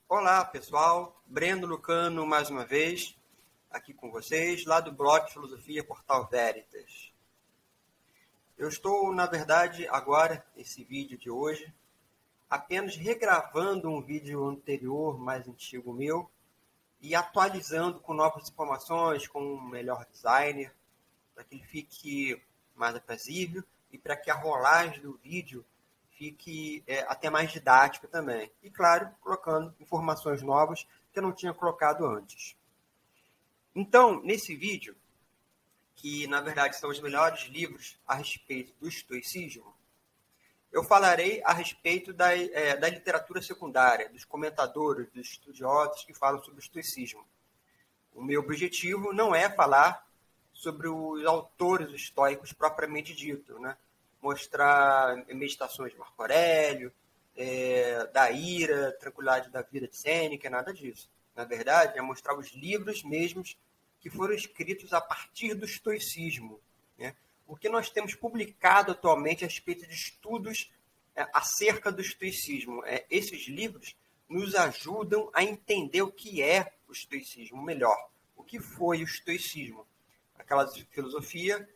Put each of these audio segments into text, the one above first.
Olá, pessoal. Breno Lucano, mais uma vez, aqui com vocês, lá do blog Filosofia Portal Veritas. Eu estou, na verdade, agora, esse vídeo de hoje, apenas regravando um vídeo anterior, mais antigo meu, e atualizando com novas informações, com um melhor designer, para que ele fique mais aprazível e para que a rolagem do vídeo fique até mais didática também. E, claro, colocando informações novas que eu não tinha colocado antes. Então, nesse vídeo, que na verdade são os melhores livros a respeito do estoicismo, eu falarei a respeito da literatura secundária, dos comentadores, dos estudiosos que falam sobre o estoicismo. O meu objetivo não é falar sobre os autores estoicos propriamente dito, né? Mostrar meditações de Marco Aurélio, da ira, tranquilidade da vida de Sêneca, nada disso. Na verdade, é mostrar os livros mesmos que foram escritos a partir do estoicismo, né? O que nós temos publicado atualmente a respeito de estudos acerca do estoicismo. Esses livros nos ajudam a entender o que é o estoicismo melhor. O que foi o estoicismo? Aquela filosofia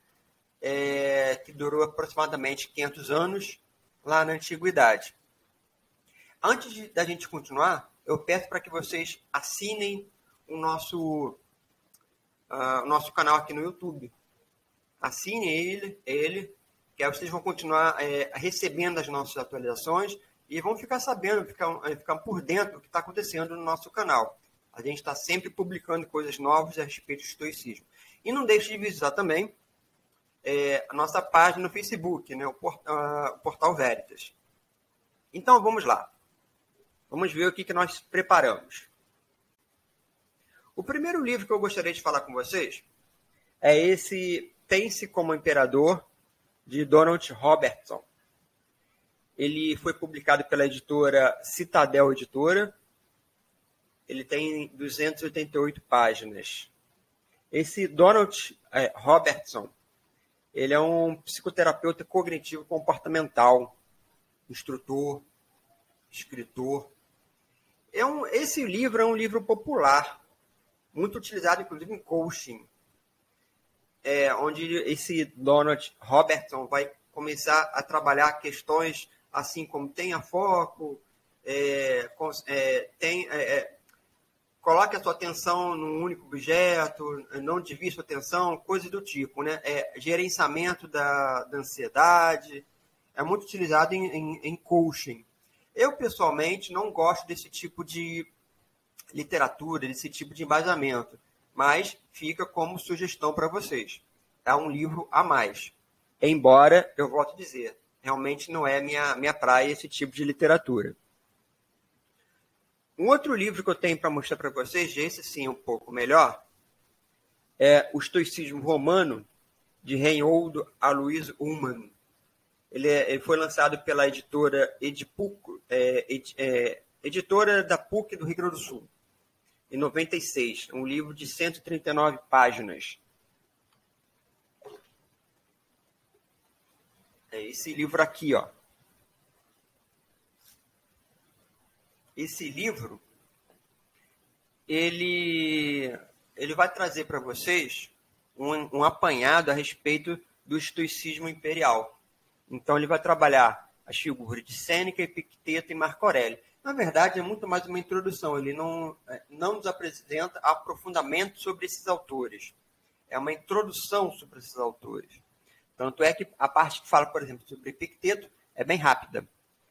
que durou aproximadamente 500 anos lá na Antiguidade. Antes da gente continuar, eu peço para que vocês assinem o nosso canal aqui no YouTube. Assinem ele, que aí vocês vão continuar recebendo as nossas atualizações e vão ficar sabendo, ficar por dentro do que está acontecendo no nosso canal. A gente está sempre publicando coisas novas a respeito do estoicismo. E não deixe de visitar também a nossa página no Facebook, né, o Portal Veritas. Então, vamos lá. Vamos ver o que nós preparamos. O primeiro livro que eu gostaria de falar com vocês é esse Pense como Imperador, de Donald Robertson. Ele foi publicado pela editora Citadel Editora. Ele tem 288 páginas. Esse Donald Robertson, ele é um psicoterapeuta cognitivo comportamental, instrutor, escritor. Esse livro é um livro popular, muito utilizado, inclusive, em coaching, onde esse Donald Robertson vai começar a trabalhar questões assim como tenha foco, coloque a sua atenção num único objeto, não desvie sua atenção, coisas do tipo, né? Gerenciamento da ansiedade, é muito utilizado em coaching. Eu, pessoalmente, não gosto desse tipo de literatura, desse tipo de embasamento, mas fica como sugestão para vocês. É um livro a mais. Embora, eu volto a dizer, realmente não é minha praia esse tipo de literatura. Um outro livro que eu tenho para mostrar para vocês, esse sim um pouco melhor, é O Estoicismo Romano, de Reinhold Alois Ullmann. Ele foi lançado pela editora editora da PUC do Rio Grande do Sul, em 96. Um livro de 139 páginas. É esse livro aqui, ó. Esse livro, ele vai trazer para vocês um apanhado a respeito do estoicismo imperial. Então, ele vai trabalhar as figuras de Sêneca, Epicteto e Marco Aurélio. Na verdade, é muito mais uma introdução. Ele não nos apresenta aprofundamento sobre esses autores. É uma introdução sobre esses autores. Tanto é que a parte que fala, por exemplo, sobre Epicteto é bem rápida.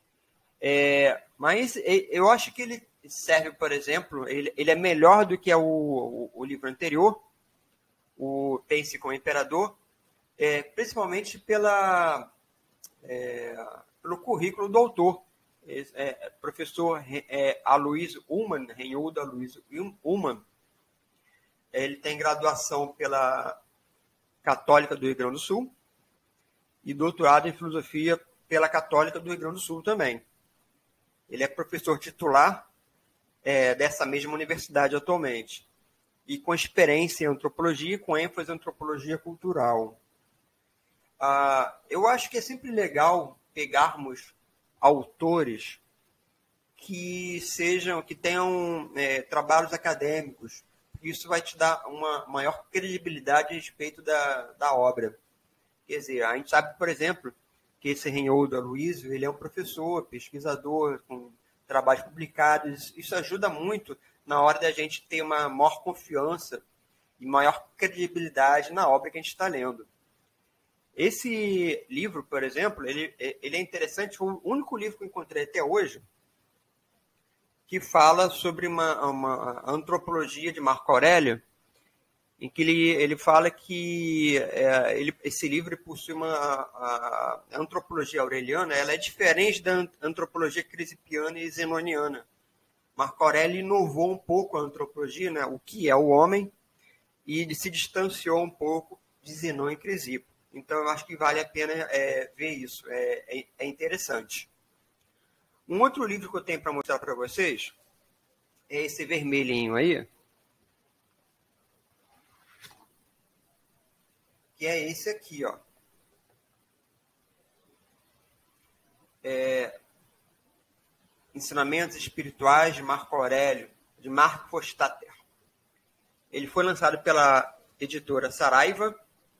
Mas eu acho que ele serve, por exemplo, ele é melhor do que o livro anterior, o Pense como Imperador, principalmente pelo currículo do autor. Professor Alois Ullmann, Reinhold Alois Ullmann. Ele tem graduação pela Católica do Rio Grande do Sul e doutorado em filosofia pela Católica do Rio Grande do Sul também. Ele é professor titular dessa mesma universidade atualmente e com experiência em antropologia, com ênfase em antropologia cultural. Eu acho que é sempre legal pegarmos autores que tenham trabalhos acadêmicos. Isso vai te dar uma maior credibilidade a respeito da obra. Quer dizer, a gente sabe, por exemplo, que esse Reinhold Aloysio, ele é um professor, pesquisador, com trabalhos publicados. Isso ajuda muito na hora da gente ter uma maior confiança e maior credibilidade na obra que a gente está lendo. Esse livro, por exemplo, ele é interessante, foi o único livro que eu encontrei até hoje que fala sobre uma antropologia de Marco Aurélio, em que ele fala que esse livro possui a antropologia aureliana, ela é diferente da antropologia crisipiana e zenoniana. Marco Aurélio inovou um pouco a antropologia, né, o que é o homem, e ele se distanciou um pouco de Zenão e Crisipo. Então, eu acho que vale a pena ver isso, é interessante. Um outro livro que eu tenho para mostrar para vocês é esse vermelhinho aí, que é esse aqui, ó. Ensinamentos Espirituais de Marco Aurélio, de Marco Fostater. Ele foi lançado pela editora Saraiva,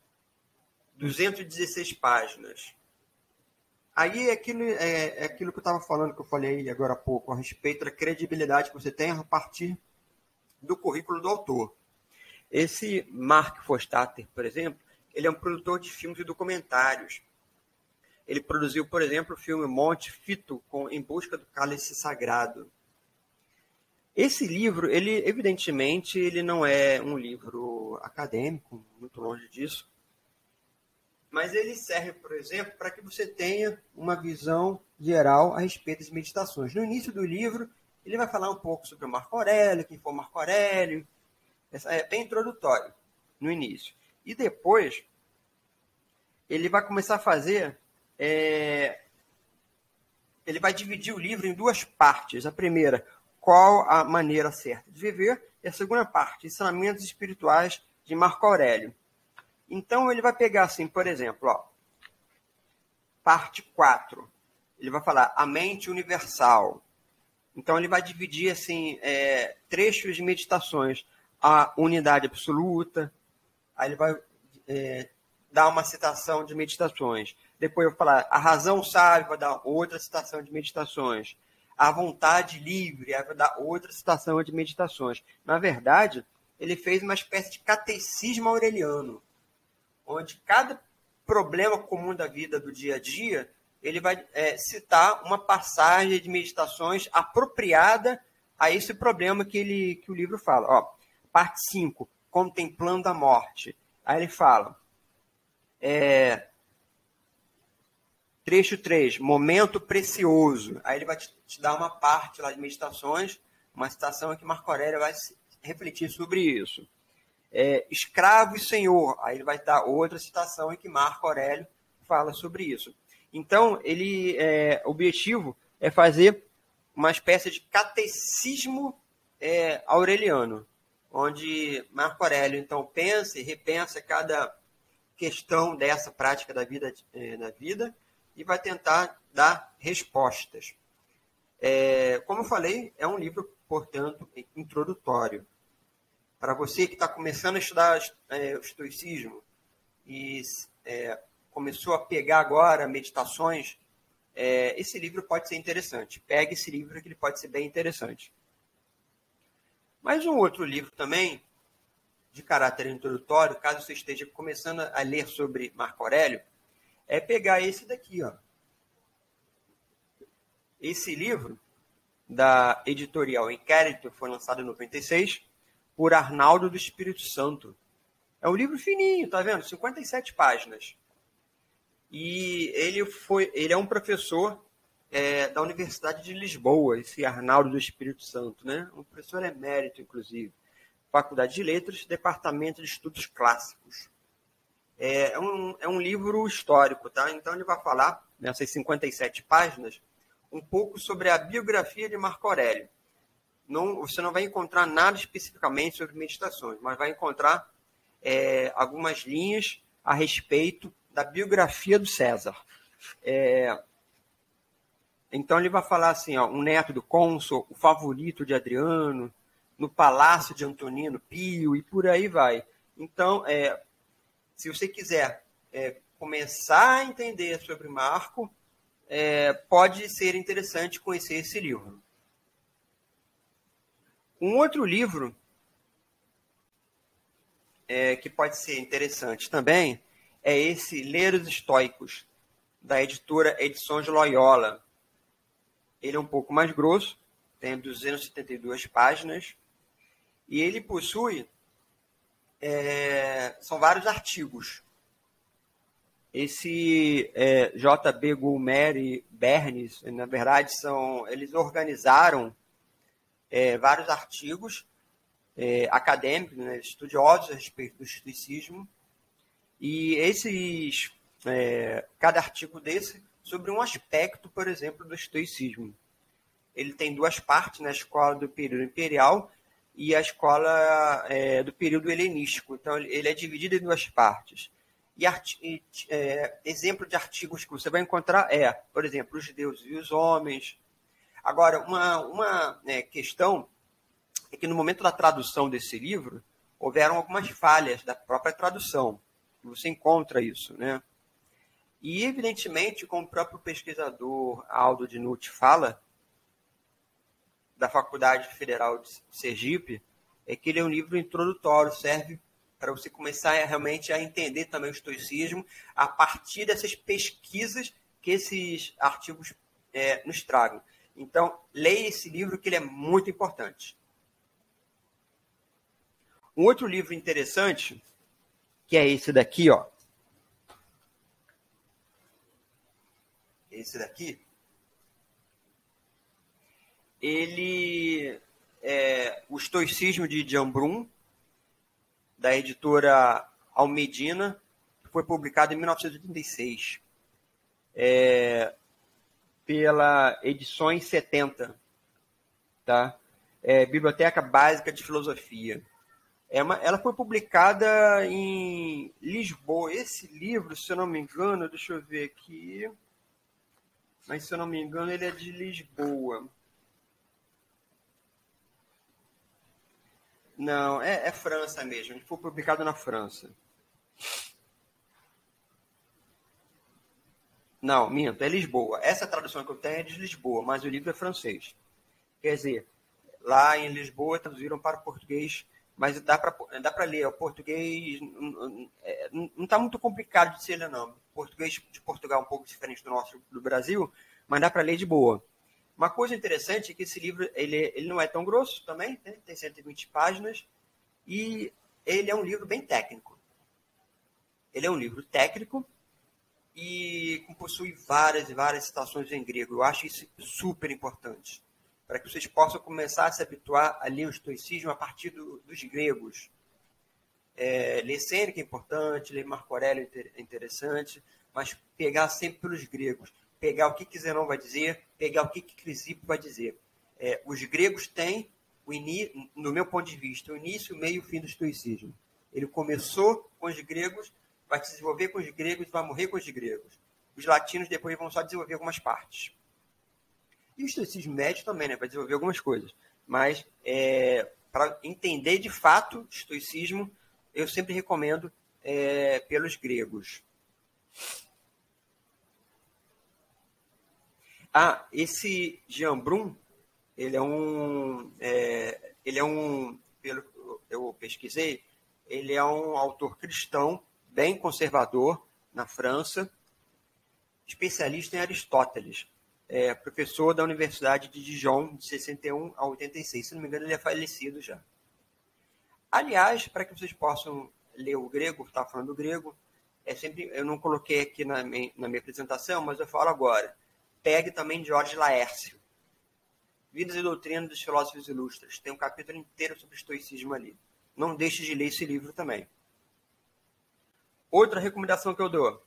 216 páginas. Aí é aquilo que eu estava falando, que eu falei agora há pouco, a respeito da credibilidade que você tem a partir do currículo do autor. Esse Mark Fostater, por exemplo, ele é um produtor de filmes e documentários. Ele produziu, por exemplo, o filme Monte Fito, Em Busca do Cálice Sagrado. Esse livro, evidentemente, ele não é um livro acadêmico, muito longe disso, mas ele serve, por exemplo, para que você tenha uma visão geral a respeito das meditações. No início do livro, ele vai falar um pouco sobre o Marco Aurélio, quem foi Marco Aurélio. É bem introdutório no início. E depois, ele vai começar a fazer... ele vai dividir o livro em duas partes. A primeira, qual a maneira certa de viver, e a segunda parte, ensinamentos espirituais de Marco Aurélio. Então, ele vai pegar assim, por exemplo, ó, parte 4. Ele vai falar a mente universal. Então, ele vai dividir assim, trechos de meditações. A unidade absoluta. Aí ele vai dar uma citação de meditações. Depois eu vou falar a razão sábia, vai dar outra citação de meditações. A vontade livre, aí vai dar outra citação de meditações. Na verdade, ele fez uma espécie de catecismo aureliano, onde cada problema comum da vida do dia a dia, ele vai citar uma passagem de meditações apropriada a esse problema que o livro fala. Ó, parte 5, contemplando a morte. Aí ele fala, trecho 3, momento precioso. Aí ele vai te dar uma parte lá de meditações, uma citação em que Marco Aurélio vai refletir sobre isso. Escravo e senhor. Aí ele vai dar outra citação em que Marco Aurélio fala sobre isso. Então, o objetivo é fazer uma espécie de catecismo aureliano, onde Marco Aurélio, então, pensa e repensa cada questão dessa prática da vida, e vai tentar dar respostas. Como eu falei, é um livro, portanto, introdutório. Para você que está começando a estudar o estoicismo e começou a pegar agora meditações, esse livro pode ser interessante. Pegue esse livro que ele pode ser bem interessante. Mas um outro livro também, de caráter introdutório, caso você esteja começando a ler sobre Marco Aurélio, é pegar esse daqui, ó. Esse livro, da editorial Inquérito, foi lançado em 96, por Arnaldo do Espírito Santo. É um livro fininho, tá vendo? 57 páginas. E ele é um professor da Universidade de Lisboa, esse Arnaldo do Espírito Santo, né? Um professor emérito, inclusive. Faculdade de Letras, Departamento de Estudos Clássicos. É um livro histórico, tá? Então ele vai falar, nessas 57 páginas, um pouco sobre a biografia de Marco Aurélio. Você não vai encontrar nada especificamente sobre meditações, mas vai encontrar algumas linhas a respeito da biografia do César. Então ele vai falar assim, ó, um neto do cônsul, o favorito de Adriano, no palácio de Antonino Pio e por aí vai. Então, se você quiser começar a entender sobre Marco, pode ser interessante conhecer esse livro. Um outro livro que pode ser interessante também é esse Ler os Estoicos, da editora Edições Loyola. Ele é um pouco mais grosso, tem 272 páginas, e ele possui, são vários artigos. Esse J.B. Gulmer e Bernes, na verdade, eles organizaram vários artigos acadêmicos, né, estudiosos a respeito do estoicismo, e cada artigo desse sobre um aspecto, por exemplo, do estoicismo. Ele tem duas partes, né, a escola do período imperial e a escola do período helenístico. Então, ele é dividido em duas partes. Exemplo de artigos que você vai encontrar por exemplo, os deuses e os homens. Agora, uma questão é que no momento da tradução desse livro, houveram algumas falhas da própria tradução. Você encontra isso, né? E, evidentemente, como o próprio pesquisador Aldo Dinucci fala, da Faculdade Federal de Sergipe, é que ele é um livro introdutório, serve para você começar realmente a entender também o estoicismo a partir dessas pesquisas que esses artigos nos tragam. Então, leia esse livro que ele é muito importante. Um outro livro interessante, que é esse daqui, ó. Esse daqui, ele é o Estoicismo de Jean-Brum, da editora Almedina, que foi publicado em 1986, pela Edições 70, tá? Biblioteca Básica de Filosofia. Ela foi publicada em Lisboa. Esse livro, se eu não me engano, deixa eu ver aqui, mas se eu não me engano, ele é de Lisboa. Não, é França mesmo. Ele foi publicado na França. Não, minto, é Lisboa. Essa tradução que eu tenho é de Lisboa, mas o livro é francês. Quer dizer, lá em Lisboa traduziram para o português, mas dá para ler. O português não está muito complicado de se ler, não. O português de Portugal é um pouco diferente do nosso, do Brasil, mas dá para ler de boa. Uma coisa interessante é que esse livro ele não é tão grosso também, né? Tem 120 páginas, e ele é um livro bem técnico. Ele é um livro técnico e possui várias e várias citações em grego. Eu acho isso super importante, para que vocês possam começar a se habituar a ler o estoicismo a partir dos gregos. Ler Sêneca é importante, ler Marco Aurélio é interessante, mas pegar sempre pelos gregos. Pegar o que Zenão vai dizer, pegar o que Crisipo vai dizer. Os gregos têm, no meu ponto de vista, o início, o meio e o fim do estoicismo. Ele começou com os gregos, vai se desenvolver com os gregos e vai morrer com os gregos. Os latinos depois vão só desenvolver algumas partes. E o estoicismo médio também, né, vai desenvolver algumas coisas. Mas, para entender de fato o estoicismo, eu sempre recomendo pelos gregos. Esse Jean-Brum, ele é um, pelo que eu pesquisei, ele é um autor cristão, bem conservador, na França, especialista em Aristóteles, professor da Universidade de Dijon, de 61 a 86. Se não me engano, ele é falecido já. Aliás, para que vocês possam ler o grego, estava falando do grego, eu não coloquei aqui na minha apresentação, mas eu falo agora. Pegue também Jorge Laércio, Vidas e Doutrinas dos Filósofos Ilustres. Tem um capítulo inteiro sobre estoicismo ali. Não deixe de ler esse livro também. Outra recomendação que eu dou.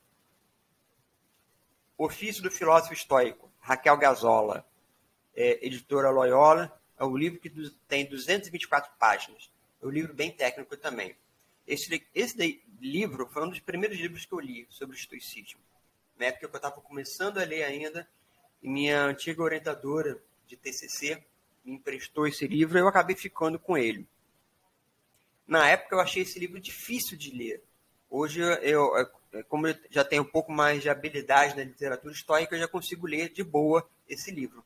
Ofício do Filósofo Estoico, Raquel Gazola, editora Loyola. É um livro que tem 224 páginas. É um livro bem técnico também. Esse livro foi um dos primeiros livros que eu li sobre o estoicismo. Na época que eu estava começando a ler ainda, e minha antiga orientadora de TCC me emprestou esse livro e eu acabei ficando com ele. Na época eu achei esse livro difícil de ler. Hoje, como eu já tenho um pouco mais de habilidade na literatura estoica, eu já consigo ler de boa esse livro.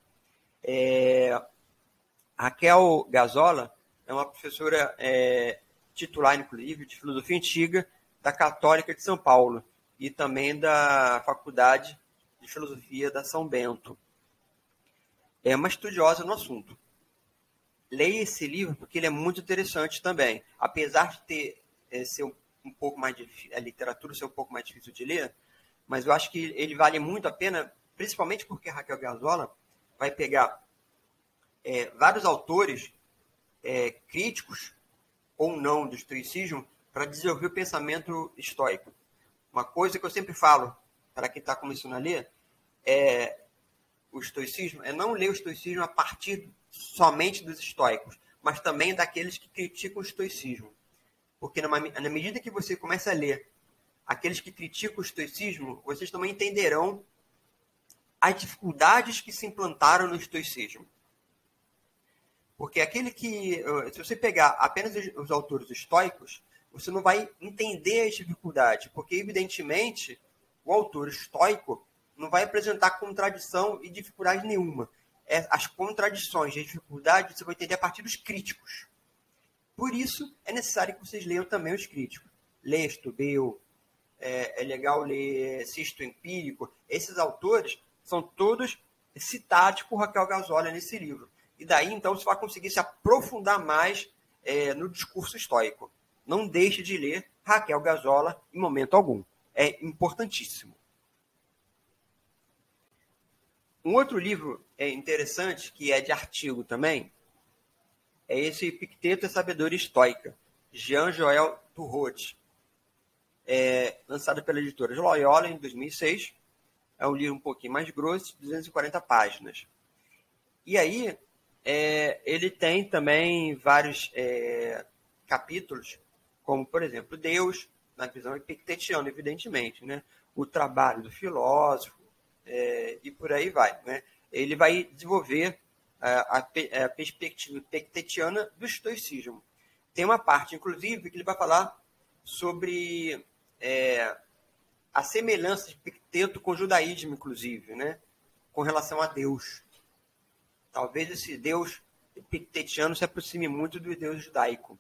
Raquel Gazola é uma professora titular, inclusive, de filosofia antiga da Católica de São Paulo e também da Faculdade de Filosofia da São Bento. É uma estudiosa no assunto. Leia esse livro porque ele é muito interessante também. Apesar de ser um pouco mais difícil, a literatura ser um pouco mais difícil de ler, mas eu acho que ele vale muito a pena, principalmente porque Raquel Gazola vai pegar vários autores críticos ou não do estoicismo para desenvolver o pensamento estoico. Uma coisa que eu sempre falo para quem está começando a ler o estoicismo é não ler o estoicismo a partir somente dos estoicos, mas também daqueles que criticam o estoicismo. Porque na medida que você começa a ler aqueles que criticam o estoicismo, vocês também entenderão as dificuldades que se implantaram no estoicismo. Porque se você pegar apenas os autores estoicos, você não vai entender as dificuldades, porque, evidentemente, o autor estoico não vai apresentar contradição e dificuldade nenhuma. As contradições e as dificuldades você vai entender a partir dos críticos. Por isso, é necessário que vocês leiam também os críticos. Leia Estubeu, é legal ler Sisto Empírico. Esses autores são todos citados por Raquel Gazola nesse livro. E daí, então, você vai conseguir se aprofundar mais no discurso estoico. Não deixe de ler Raquel Gazola em momento algum. É importantíssimo. Um outro livro interessante, que é de artigo também, é esse Epicteto e a Sabedoria Estoica, Jean-Joël Turreau, lançado pela editora Loyola em 2006. É um livro um pouquinho mais grosso, 240 páginas. E aí, ele tem também vários capítulos, como, por exemplo, Deus, na visão epictetiana, evidentemente, né? O trabalho do filósofo, e por aí vai. Né? Ele vai desenvolver a perspectiva epictetiana do estoicismo. Tem uma parte, inclusive, que ele vai falar sobre a semelhança de Epicteto com o judaísmo, inclusive, né? Com relação a Deus. Talvez esse Deus epictetiano se aproxime muito do Deus judaico.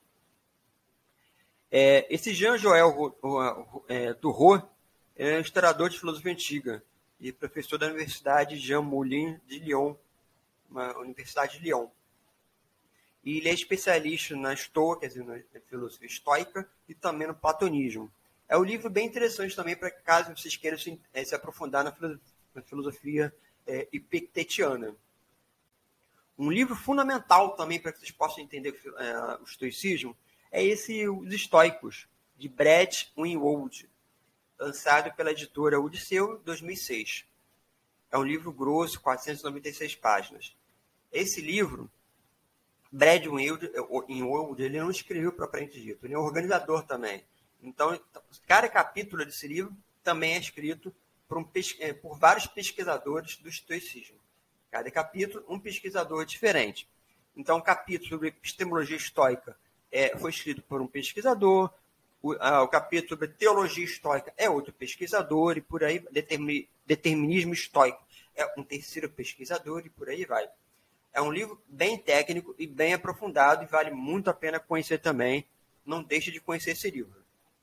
Esse Jean-Joël Turreau é um historiador de filosofia antiga e professor da Universidade Jean Moulin de Lyon, uma universidade de Lyon. E ele é especialista na Estoa, quer dizer, na filosofia estoica, e também no platonismo. É um livro bem interessante também para caso vocês queiram se aprofundar na filosofia epictetiana. Um livro fundamental também para que vocês possam entender o estoicismo é Os Estoicos, de Brad Winwood, lançado pela editora Odisseu, 2006. É um livro grosso, 496 páginas. Esse livro, Brad Winwood, ele não escreveu propriamente dito, ele é um organizador também. Então, cada capítulo desse livro também é escrito por vários pesquisadores do estoicismo. Cada capítulo, um pesquisador diferente. Então, o capítulo sobre epistemologia estoica foi escrito por um pesquisador, o capítulo sobre teologia estoica é outro pesquisador, e por aí, determinismo estoico é um terceiro pesquisador, e por aí vai. É um livro bem técnico e bem aprofundado, e vale muito a pena conhecer também. Não deixe de conhecer esse livro.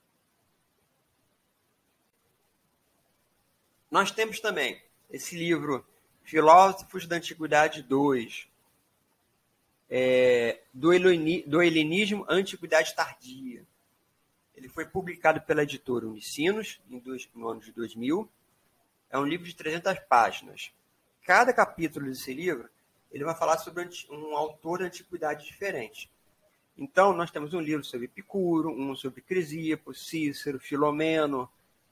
Nós temos também esse livro, Filósofos da Antiguidade 2, do Helenismo à Antiguidade Tardia. Ele foi publicado pela editora Unicinos, no ano de 2000. É um livro de 300 páginas. Cada capítulo desse livro, ele vai falar sobre um autor da antiguidade diferente. Então, nós temos um livro sobre Epicuro, um sobre Crisipo, Cícero, Filomeno,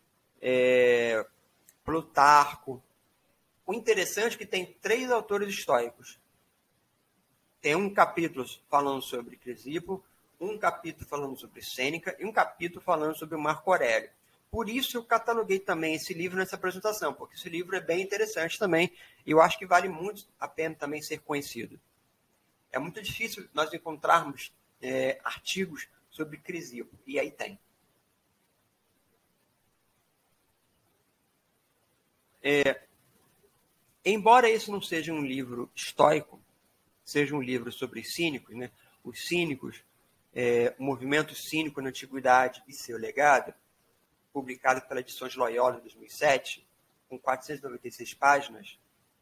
Plutarco. O interessante é que tem 3 autores estoicos. Tem um capítulo falando sobre Crisipo, um capítulo falando sobre Sêneca e um capítulo falando sobre o Marco Aurélio. por isso eu cataloguei também esse livro nessa apresentação, porque esse livro é bem interessante também, e eu acho que vale muito a pena também ser conhecido. É muito difícil nós encontrarmos artigos sobre Crisipo, e aí tem. Embora esse não seja um livro estoico, seja um livro sobre cínicos, né? Os cínicos, o movimento cínico na antiguidade e seu legado, publicado pela Edições Loyola em 2007, com 496 páginas,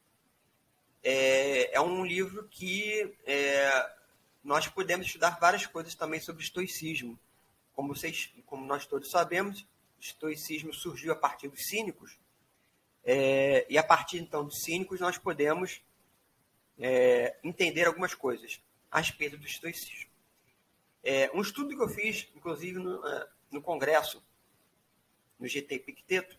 é um livro que nós podemos estudar várias coisas também sobre estoicismo. Como nós todos sabemos, o estoicismo surgiu a partir dos cínicos, e a partir então dos cínicos nós podemos entender algumas coisas a respeito do estoicismo. Um estudo que eu fiz, inclusive no congresso, no GT Epicteto,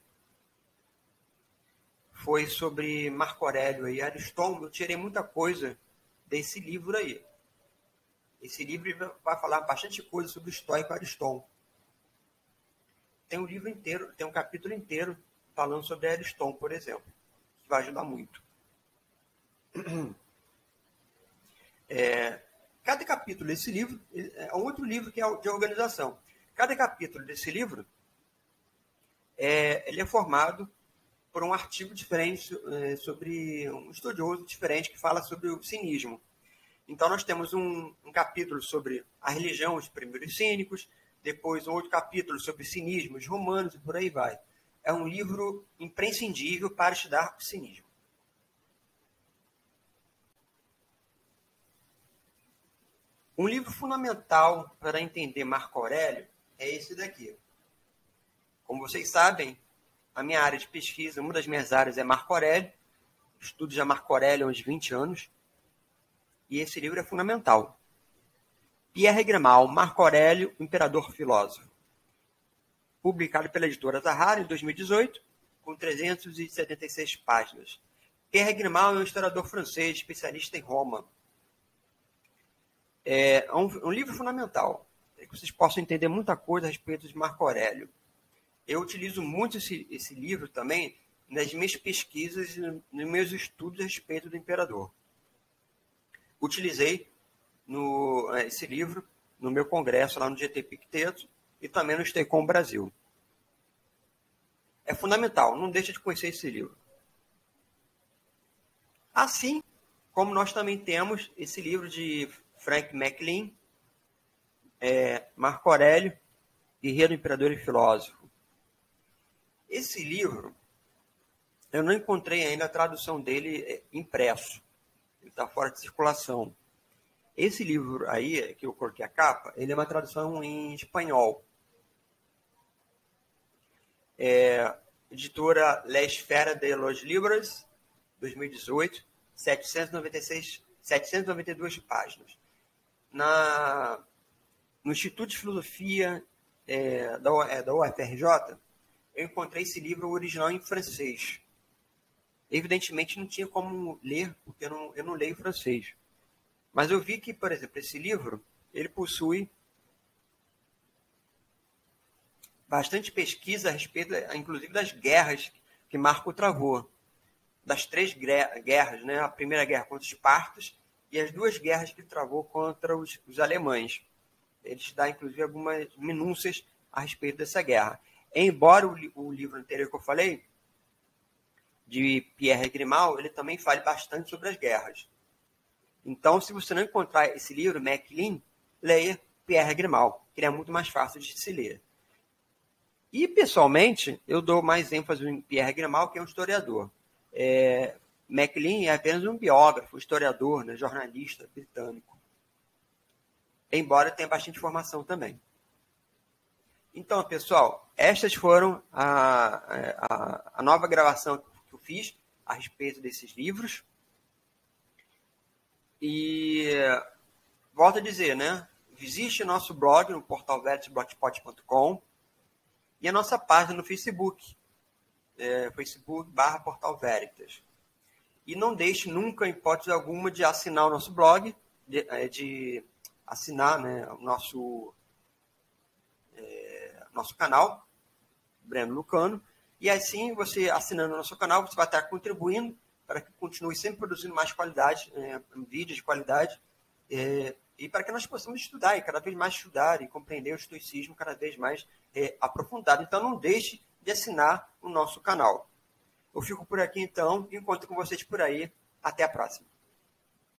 foi sobre Marco Aurélio e Ariston. Eu tirei muita coisa desse livro aí. Esse livro vai falar bastante coisa sobre o estoico Ariston. Tem um livro inteiro, tem um capítulo inteiro falando sobre Ariston, por exemplo, que vai ajudar muito. Cada capítulo desse livro é um outro livro que é de organização. Cada capítulo desse livro ele é formado por um artigo diferente sobre um estudioso diferente que fala sobre o cinismo. Então, nós temos um capítulo sobre a religião, os primeiros cínicos, depois um outro capítulo sobre cinismo, os romanos, e por aí vai. É um livro imprescindível para estudar o cinismo. Um livro fundamental para entender Marco Aurélio é esse daqui. Como vocês sabem, a minha área de pesquisa, uma das minhas áreas é Marco Aurélio. Estudo já Marco Aurélio há uns 20 anos. E esse livro é fundamental. Pierre Grimald, Marco Aurélio, Imperador Filósofo. Publicado pela editora Zahara em 2018, com 376 páginas. Pierre Grimald é um historiador francês, especialista em Roma. É um livro fundamental, para que vocês possam entender muita coisa a respeito de Marco Aurélio. Eu utilizo muito esse livro também nas minhas pesquisas e nos meus estudos a respeito do imperador. Utilizei esse livro no meu congresso lá no GT Epicteto e também no Steicom Brasil. É fundamental, não deixe de conhecer esse livro. Assim como nós também temos esse livro de Frank McLean, Marco Aurélio, Guerreiro, Imperador e Filósofo. Esse livro, eu não encontrei ainda a tradução dele impresso. Ele está fora de circulação. Esse livro aí, que eu coloquei a capa, ele é uma tradução em espanhol. Editora La Esfera de los Libros, 2018, 792 páginas. No Instituto de Filosofia da UFRJ, eu encontrei esse livro original em francês. Evidentemente, não tinha como ler, porque eu não leio francês. Mas eu vi que, por exemplo, esse livro, ele possui bastante pesquisa a respeito, inclusive, das guerras que Marco travou. Das 3 guerras, né? A primeira guerra contra os partos e as 2 guerras que ele travou contra os alemães. Ele dá, inclusive, algumas minúcias a respeito dessa guerra. Embora o livro anterior que eu falei, de Pierre Grimald, ele também fale bastante sobre as guerras. Então, se você não encontrar esse livro, McLean, leia Pierre Grimald, que ele é muito mais fácil de se ler. E, pessoalmente, eu dou mais ênfase em Pierre Grimald, que é um historiador. McLean é apenas um biógrafo, historiador, né, jornalista britânico. Embora tenha bastante informação também. Então, pessoal, estas foram a nova gravação que eu fiz a respeito desses livros. E volto a dizer, né? Visite o nosso blog no portalveritas.blogspot.com e a nossa página no Facebook, Facebook.com/Portal Veritas. E não deixe nunca, em hipótese alguma, de assinar o nosso blog, de assinar, né, o nosso canal, Breno Lucano. E assim, você assinando o nosso canal, você vai estar contribuindo para que continue sempre produzindo mais qualidade, vídeos de qualidade, e para que nós possamos estudar, e cada vez mais estudar e compreender o estoicismo cada vez mais aprofundado. Então, não deixe de assinar o nosso canal. Eu fico por aqui, então, e encontro com vocês por aí. Até a próxima.